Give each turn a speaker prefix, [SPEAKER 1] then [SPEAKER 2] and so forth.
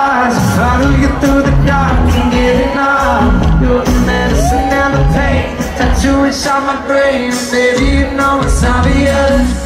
[SPEAKER 1] eyes, follow you through the dark and get it now. You're the medicine and the pain, tattoo inside my brain. Baby, you know it's obvious.